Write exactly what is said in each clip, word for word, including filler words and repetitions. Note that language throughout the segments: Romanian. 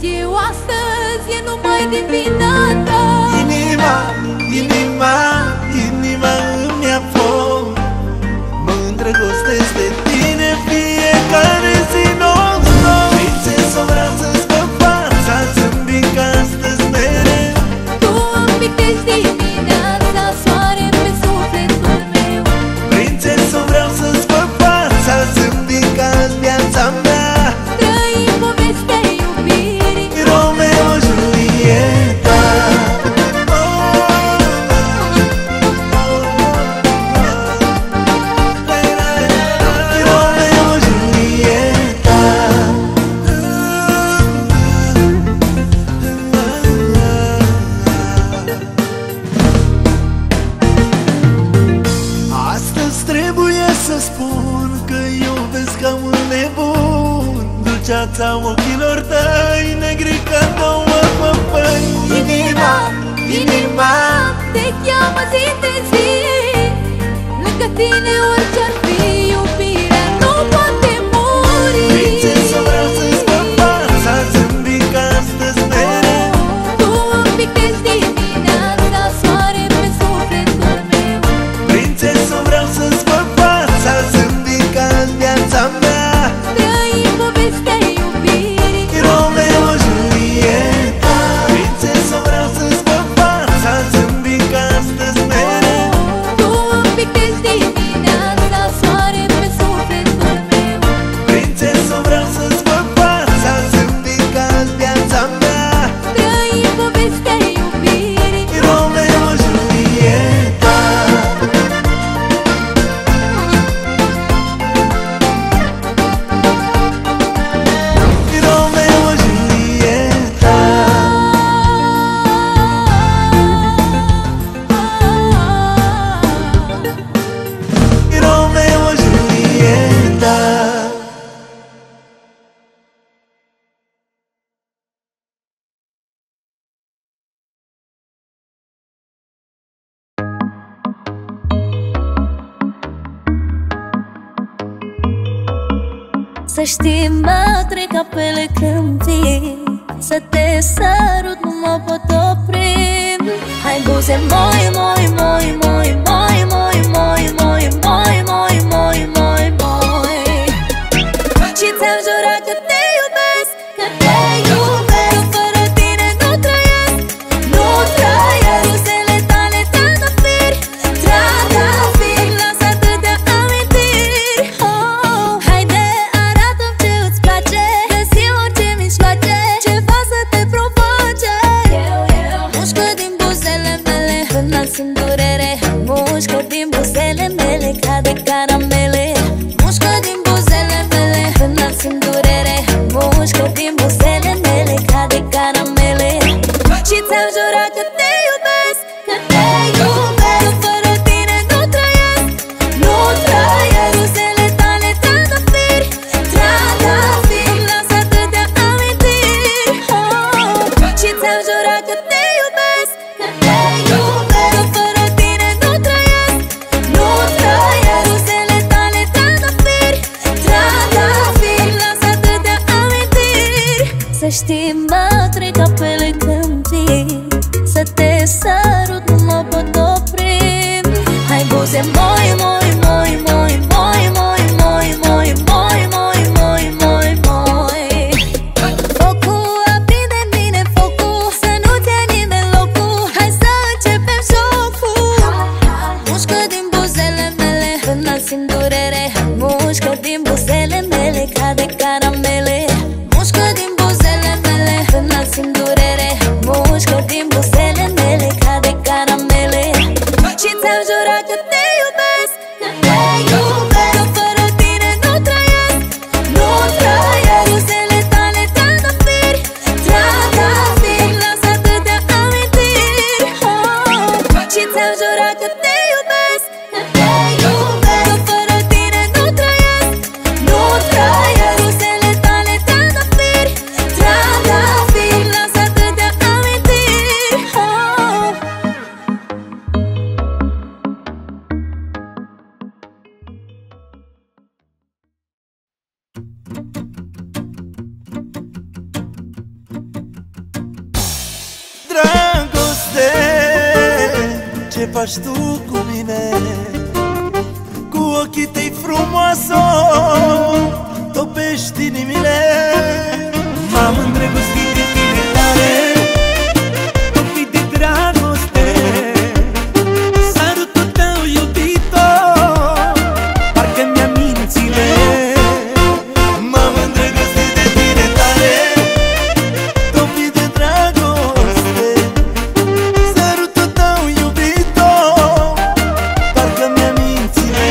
eu astăzi e numai din vina ta. Inima, inima, inima îmi ia foc. Mă îndrăgostesc de tine fiecare zi non-stop. Prințesă, vreau să-ți văd fața, zâmbind ca astăzi mereu. Tu îmi pictezi dimineața, soare pe sufletul meu. Prințesă, vreau să-ți văd fața, zâmbind ca azi viața mea. Trăim povestea iubirii, Romeo, Julieta. Romeo, Julieta. Astăzi trebuie să spun că iubesc ca un nebun. Dulceața ochilor tăi, negri ca două păpăi. Inima, inima, te cheamă zi de zi. Lângă tine orice-ar fi, iubirea nu poate muri. prințesă, vreau să-ți văd fața, zâmbind ca astăzi mereu. Tu îmi pictezi dimineața, soare pe sufletul meu. Prințesă, vreau să-ți văd fața, zâmbind ca azi viața mea. Trăim povestea iubirii, Romeo, Julieta. Prințesă, vreau să-ți văd fața, zâmbind ca astăzi mereu. tu îmi pictezi dimineața, soare pe sufletul meu. Prințesă, vreau să-ți văd fața, zâmbind ca azi viața mea. Trăim povestea iubirii, Romeo, Julieta. Romeo, Julieta. Romeo, Julieta. Să știi, mă trec apele când vii, să te sărut, nu mă pot opri. Hai buze moi, moi, moi, moi, moi, moi, moi, moi, moi, moi, moi, moi, moi. Și ți-am jurat că te iubesc, că te iubesc, că fără tine nu trăiesc, nu trăiesc. Buzele tale trandafiri, trandafiri, lasă atâtea amintiri. Oh, haide, arată-mi ce îți place, găsi orice mijloace, ceva să te provoace. Mușcă din buzele mele până simt durere, mușcă din buzele mele ca de caramele. Mușcă din buzele mele până simt durere, mușcă din buzele mele ca de caramele. Și ți-am jurat că te iubesc, că te iubesc, că fără tine nu trăiesc, nu trăiesc. Buzele tale trandafiri, trandafiri, lasă atâtea amintiri. Oh, și ți-am jurat că te iubesc, că te iubesc, că fără tine nu trăiesc, nu trăiesc. Buzele tale trandafiri, trandafiri, lasă atâtea amintiri. Să știi, mă trec apele când vii, să te sărut, nu mă pot opri. Hai buze moi, moi, moi, moi, moi, moi, moi, moi, moi, moi, moi, moi, moi. Focul aprinde în mine focul, să nu-ți ia nimeni locul. Hai să începem jocul. Mușcă din buzele mele până simt durere, mușcă din buzele mele ca de caramele. Mușcă din buzele mele până simt durere, mușcă din buzele mele ca de caramele. Și ți-am jurat că te iubesc, că te iubesc, că fără tine nu trăiesc, nu trăiesc. Buzele tale trandafiri, trandafiri, lasă atâtea amintiri. Oh, și ți-am jurat că te iubesc, că te iubesc, că fără tine nu trăiesc, nu trăiesc. Buzele tale trandafiri, trandafiri, lasă atâtea amintiri. Oh. ce faci tu cu mine. Cu ochii tăi frumoasă topești inimile. M-am îndrăgostit de tine tare, topit de dragoste. Sărutul tău iubitor parcă-mi-a mințile. M-am îndrăgostit de tine tare, topit de dragoste. Sărutul tău iubitor parcă-mi-a mințile.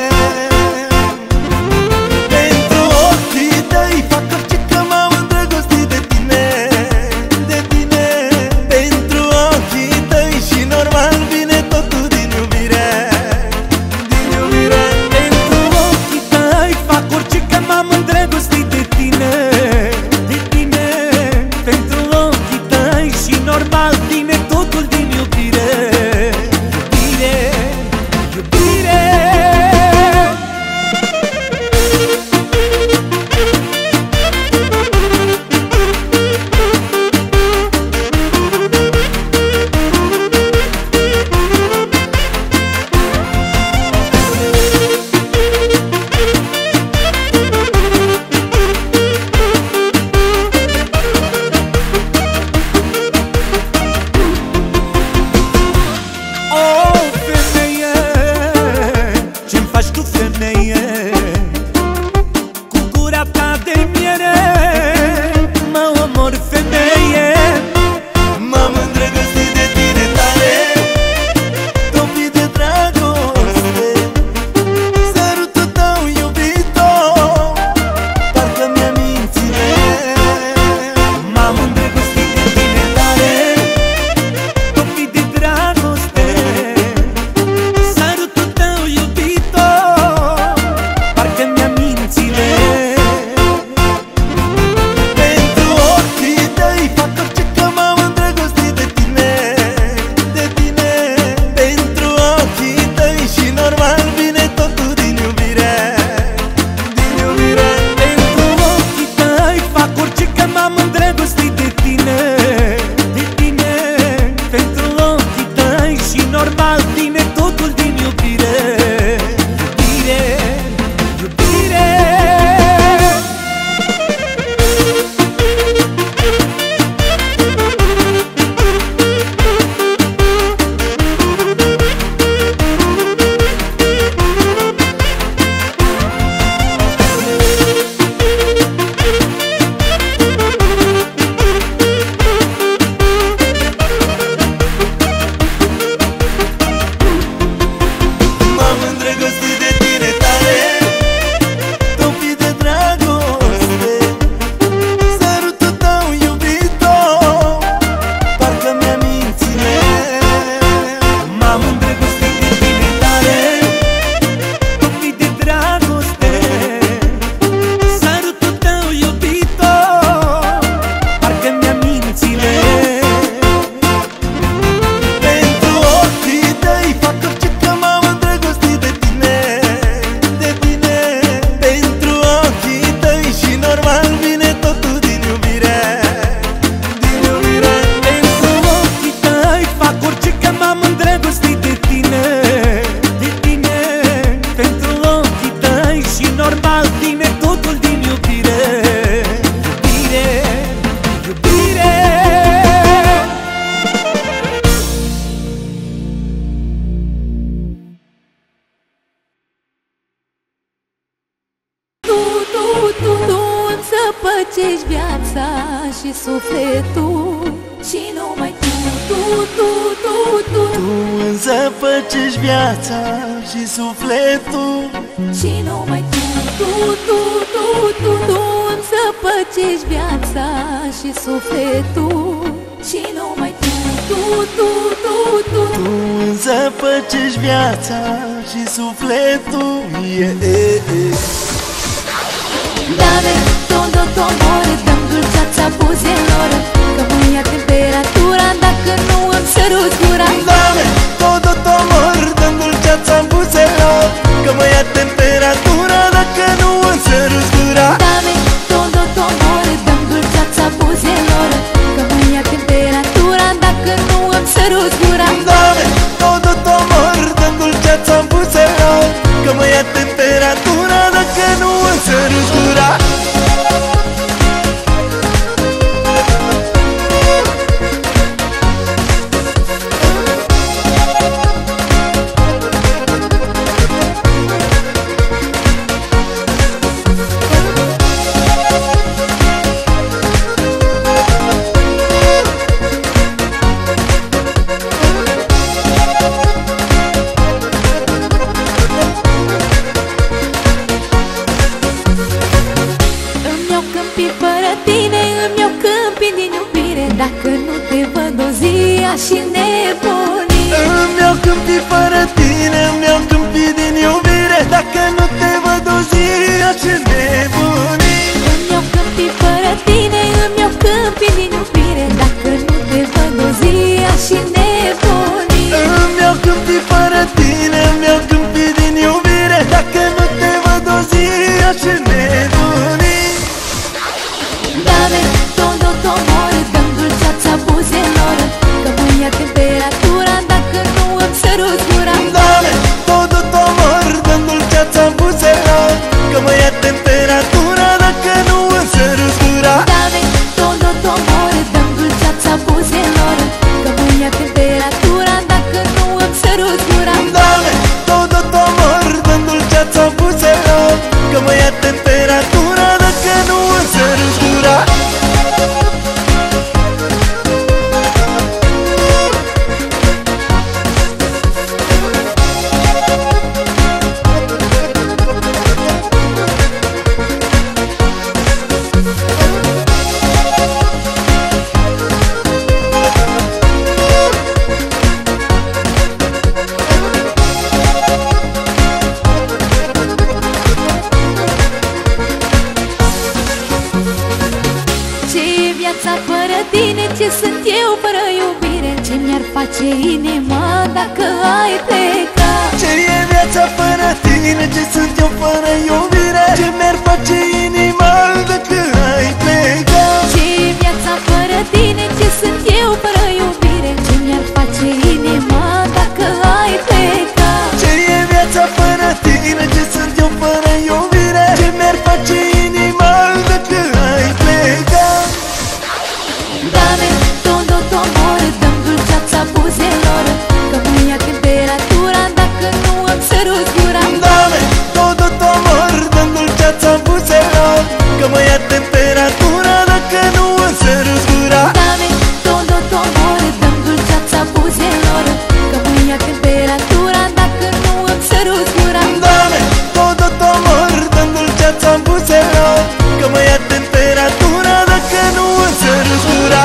Pentru ochii tăi fac orice, că m-am îndrăgostit de tine, de tine. Pentru ochii tăi și normal vine totul din iubire, din iubire. Pentru ochii tăi fac orice, că m-am îndrăgostit de tine, de tine. Pentru ochii tăi și normal vine totul din iubire, iubire, iubire. O, femeie, ce-mi faci tu, femeie? Cu gura ta de miere mă omor, femeie. M-am îndrăgostit de tine tare, topit de dragoste. Sărutul tău iubitor parcă-mi-a mințile. M-am îndrăgostit de tine tare, topit de dragoste. Sărutul tău iubitor parcă-mi-a mințile. Pentru ochii tăi fac orice, că m-am îndrăgostit de tine, de tine. Pentru ochii tăi și normal vine totul din iubire, din iubire. Pentru ochii tăi fac orice, că m-am îndrăgostit de tine, de tine. Pentru ochii tăi și normal vine totul din iubire, iubire, iubire. M-am îndrăgostit de tine tare, topit de dragoste. Sărutul tău iubitor parcă-mi-a mințile. M-am îndrăgostit de tine tare, topit de dragoste. Sărutul tău iubitor parcă-mi-a mințile. Pentru ochii tăi fac orice, că m-am îndrăgostit de tine, de tine. Pentru ochii tăi și normal vine totul din iubire, din iubire. Pentru ochii tăi fac orice, că m-am îndrăgostit de tine, de tine. Pentru ochii tăi și normal vine totul din iubire, iubire, iubire. Tu, tu, tu, tu îmi zăpăcești viața și sufletul. Și numai tu, tu, tu, tu, tu, Tu îmi zăpăcești viața și sufletul. și numai tu, tu, tu, tu, tu, tu îmi zăpăcești viața și sufletul. Și numai tu, tu, tu, tu, tu, Tu îmi zăpăcești viața și sufletul. Yeah, yeah, yeah. Dame todo tu amor, dăm dulceața buzelor, că mă ia temperatura dacă nu îmi săruți gura. Dame todo tu amor, dăm dulceața în buzelor, că mă ia temperatura dacă nu îmi săruți gura. Dame todo tu amor, dăm dulceața buzelor, că mă ia temperatura dacă nu îmi săruți gura. Dame todo tu zgura. Dame todo tu amor, dă-ndulceața buzelor, că mă ia temperatura dacă nu însărți gura. Fără tine, ce sunt eu fără iubire? Ce mi-ar face inima dacă ai pleca? Ce e viața fără tine? Ce sunt eu fără iubire? Ce mi-ar face inima dacă ai pleca? Ce e viața fără tine? Ce sunt eu fără iubire? Ce mi-ar face inima dacă ai pleca? Ce e viața fără tine? Ce sunt eu fără iubire? Ce mi-ar face inima dacă ai pleca? Dame todo tu amor, dă-ndulceața buzelor, că mă ia temperatura dacă nu îmi săruți gura. Dame todo tu amor, dă-ndulceața buzelor, că mă ia temperatura dacă nu însărți gura. Dame todo tu amor, dă-ndulceața buzelor, că mă ia temperatura dacă nu îmi săruți gura. Dame todo tu amor, dă-ndulceața buzelor, că mă ia temperatura dacă nu însărți gura.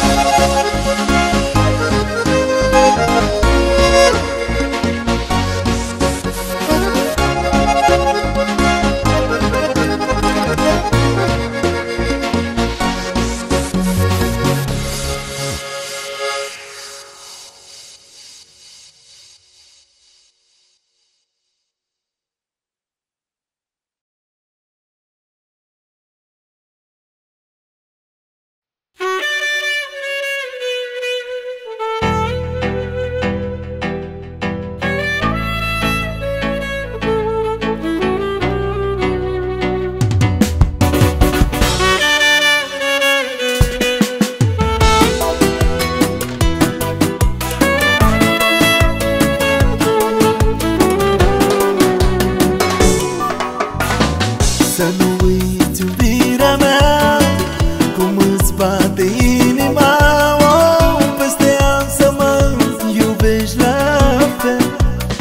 Să nu uiți iubirea mea, cum îți bate inima, oh, peste ani să mă iubești la fel.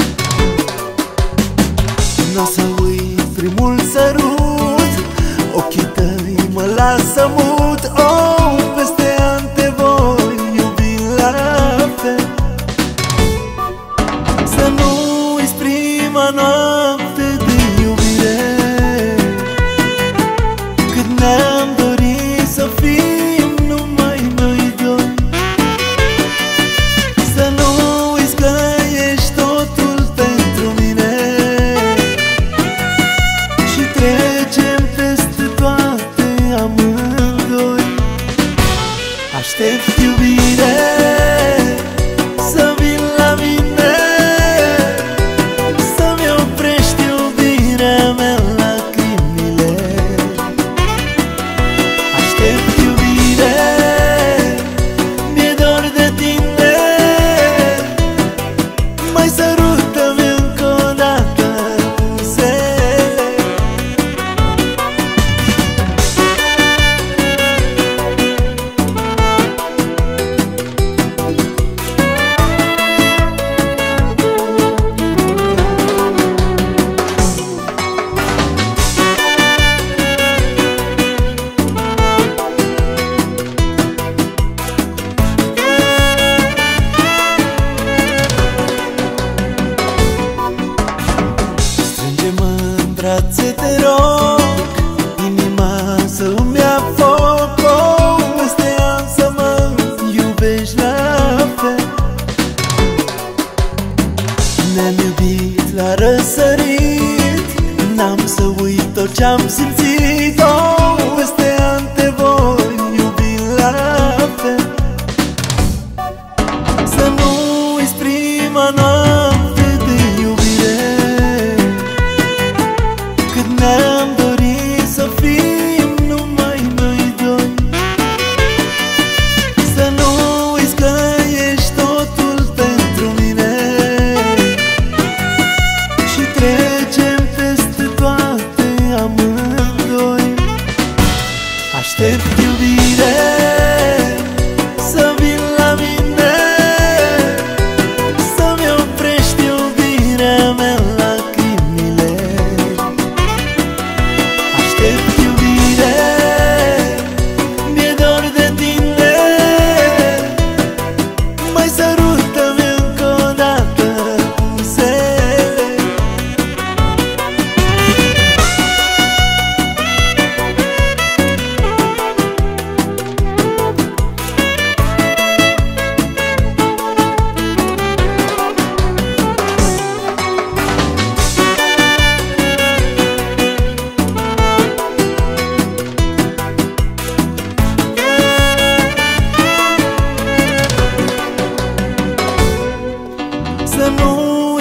N-o să uit primul sărut, ochii tăi mă lasă mut, oh, peste ani te voi iubi la fel. Să nu uiți prima noapte de iubire, ne-am dorit să fim numai noi doi. Să nu uiți că ești totul pentru mine și trecem peste toate amândoi. Aștept iubire să vin la mine, să-mi oprești iubirea mea lacrimile. Aștept iubire, mi-e dor de tine, mai sărută-mi încă o dată buzele. Strânge-mă în brațe, te rog, inima să îmi ia foc, oh, peste ani să mă iubești la fel. Ne-am iubit la răsărit, n-am să uit tot ce-am simțit, oh, peste ani te voi iubi la fel. Să nu uiți prima noapte de iubire, cât ne-am dorit să fim numai noi doi. Să nu uiți că ești totul pentru mine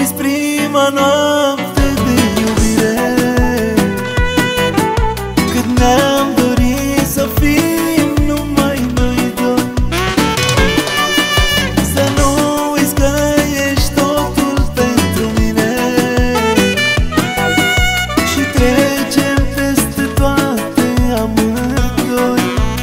amintiți prima noapte de iubire, când ne-am dorit să fim numai noi doi. Să nu uiți că ești totul pentru mine și trecem peste toate amândoi.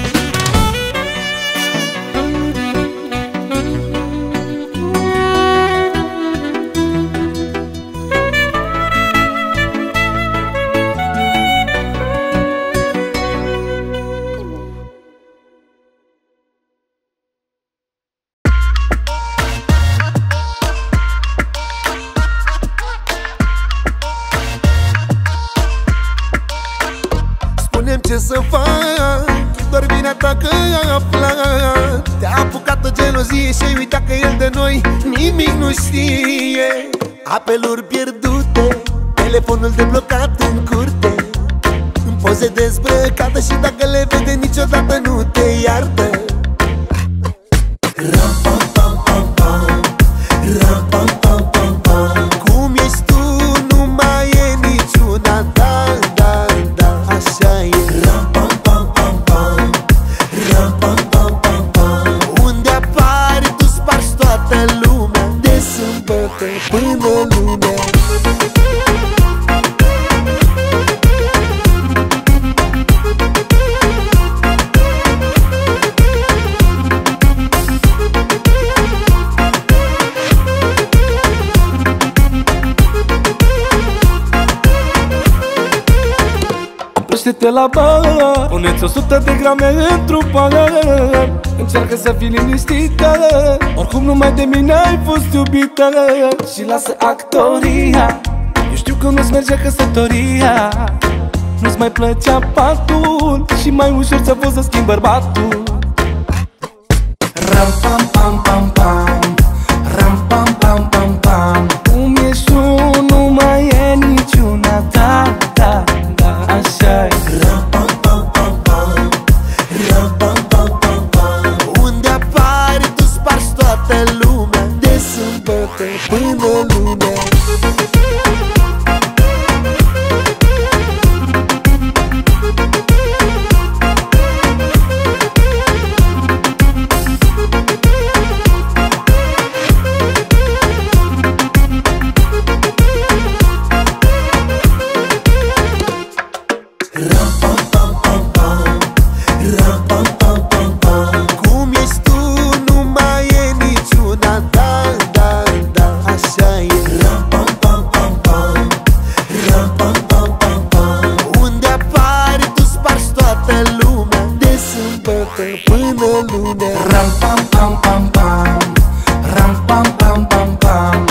Spune-mi ce să fac, doar vina ta că a aflat. Te-a apucat o gelozie și ai uitat că el de noi nimic nu știe. Apeluri pierdute, telefonul deblocat în curte, în poze dezbrăcată și dacă le vede niciodată nu te iartă. Ram-pam-pam-pam-pam, ram-pam-pam-pam-pam. Cum ești tu nu mai e niciuna ta, da, da, așa e. Ram-pam-pam-pam-pam, ram-pam-pam-pam-pam. Unde apari tu spargi toată lumea, de sâmbătă până lunea. Oprește-te la bar, pune-ți o sută de grame într-un pahar. Încearcă să fii liniștită, oricum numai de mine ai fost iubită. Și lasă actoria, eu știu că nu-ți merge căsătoria. Nu-ți mai plăcea patul și mai ușor ți-a fost să schimbi bărbatul. Ram-pam-pam-pam-pam, ram-pam-pam-pam-pam. Cum ești tu nu mai e niciuna ta, da, da, așa-i. Ram-pam-pam-pam-pam, ram-pam-pam-pam-pam. Unde apari tu spargi toată lumea, de sâmbătă până lunea. Până lunea. Ram-pam-pam-pam-pam, ram-pam-pam-pam-pam.